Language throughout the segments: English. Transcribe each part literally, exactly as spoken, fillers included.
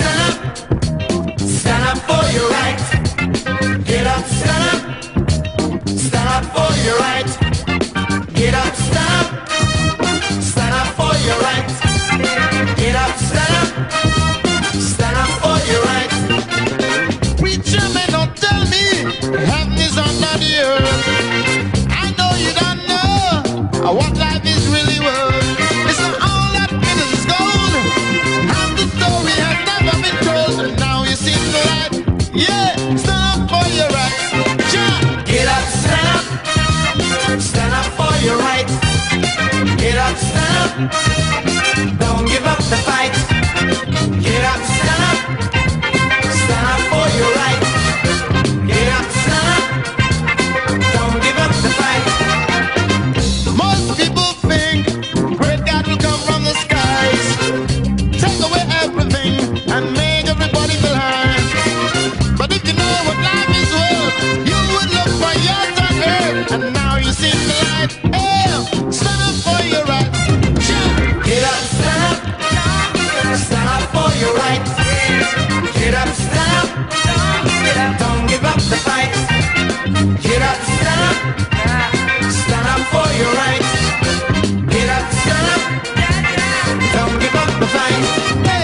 stand up, stand up for your right. Get up, stand up, stand up for your right. Get up, stand up, stand up for your right. Get up, stand up, stand up for your right. Preacher man, don't tell me heaven is under the earth. I know you don't know what life is really worth. It's not all that glitters is gold, and the story has never been told. And now you see the light. Yeah, stand up for your right. Jump. Get up, stand up, stand up for your right. Get up, stand up, don't give up the fight. Get up, stand up, stand up for your right. Get up, stand up, don't give up the fight. Most people think great God will come from the skies, take away everything and make everybody feel high. But if you know what life is worth, you would look for yours on earth. And now you see the light. Hey, stand up for your right. Get up, stand up, stand up for your right. Get up, stand up, don't give up the fight. Get up, stand up, stand up for your right. Get up, stand up, don't give up the fight. Hey.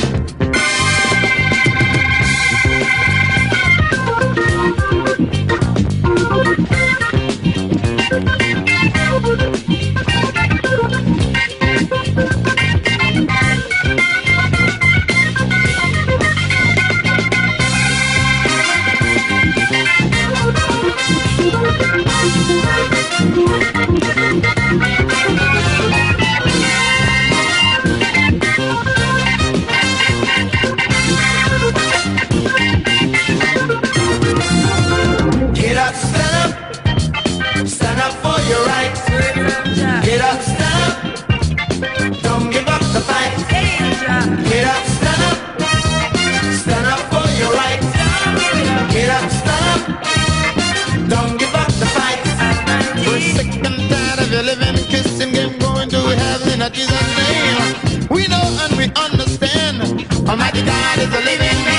Get up, stand up, stand up for your right. Get up, stand up, don't give up the fight. Get up, stand up, stand up for your right. Get up, stand up, don't give up the fight. We're sick and tired of your living, kissing game, going to heaven in a Jesus' name. We know and we understand, Almighty God is a living man.